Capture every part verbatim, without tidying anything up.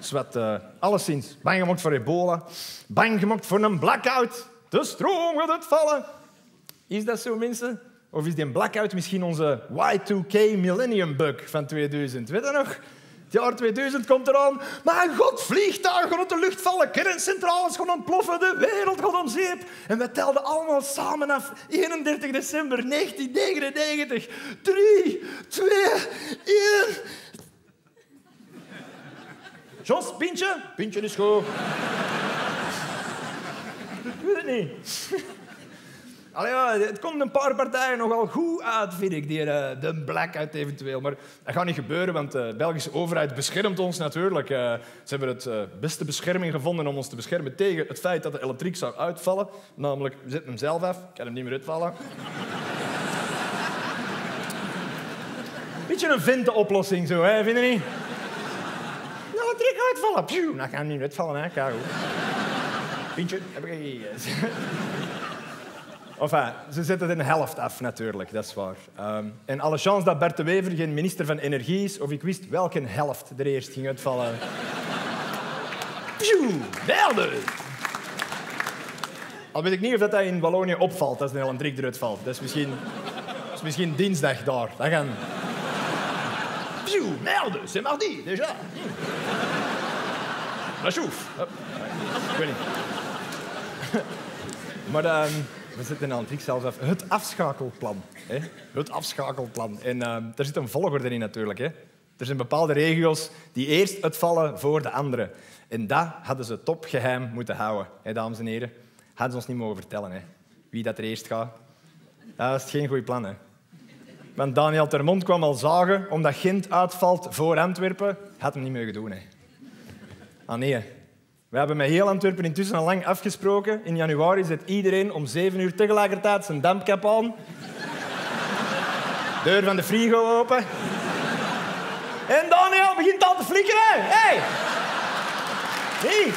Dus wat, uh, alleszins, bang gemaakt voor ebola. Bang gemaakt voor een blackout. De stroom gaat uitvallen. Is dat zo, mensen? Of is die blackout misschien onze Y twee K Millennium Bug van tweeduizend? Weet je nog? Het jaar tweeduizend komt eraan. Mijn god, vliegtuigen gaan uit de lucht vallen. Kerncentrales gaan ontploffen. De wereld gaat om zeep. En we telden allemaal samen af. eenendertig december negentien negenennegentig. Drie, twee, één... Jos, pintje? Pintje is goed. Ik weet het niet. Allee, ja, het komt een paar partijen nogal goed uit, vind ik, die, uh, de blackout eventueel. Maar dat gaat niet gebeuren, want de Belgische overheid beschermt ons natuurlijk. Uh, ze hebben het uh, beste bescherming gevonden om ons te beschermen tegen het feit dat de elektriek zou uitvallen. Namelijk, we zetten hem zelf af, kan hem niet meer uitvallen. Beetje een vintenoplossing zo, hè, vind je niet? De elektriek gaat uitvallen. Pjoe, nou kan hem niet uitvallen, hè, kijk goed. Pintje, heb ik hier. Enfin, ze zetten het in de helft af, natuurlijk, dat is waar. Um, en alle chance dat Bert de Wever geen minister van Energie is, of ik wist welke helft er eerst ging uitvallen. Pjoe, derde! Al weet ik niet of dat in Wallonië opvalt als een elektriek eruit valt. Dat is misschien, dat is misschien dinsdag daar. Dat gaan... Pjoe, merde, c'est mardi, déjà. La chouf. Ik weet niet. Maar dan... We zitten in de elektriek zelfs af. Het afschakelplan. Hè? Het afschakelplan. En uh, er zit een volgorde in natuurlijk. Hè? Er zijn bepaalde regio's die eerst uitvallen voor de andere. En dat hadden ze topgeheim moeten houden, hè, dames en heren. Hadden ze ons niet mogen vertellen, hè? Wie dat er eerst gaat. Dat is geen goed plan, hè? Want Daniel Termont kwam al zagen, omdat Gent uitvalt voor Antwerpen, had hem niet mogen doen, hè? Ah nee. We hebben met heel Antwerpen intussen al lang afgesproken. In januari zet iedereen om zeven uur tegelijkertijd zijn dampkap aan. Deur van de frigo open. En Daniel begint al te flikkeren. Hé! Hey. Hey.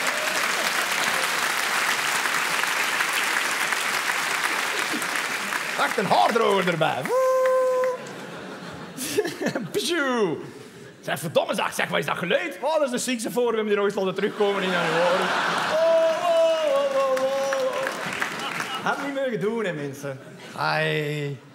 Wacht, een haardroger erbij. Pjoe. Zeg, verdomme zeg, zeg, wat is dat geluid? Oh, dat is de ziekste voor. We hebben die nog eens laten terugkomen in januari. Oh, oh, oh, oh, oh. Had niet mogen doen, hè, mensen. Ai.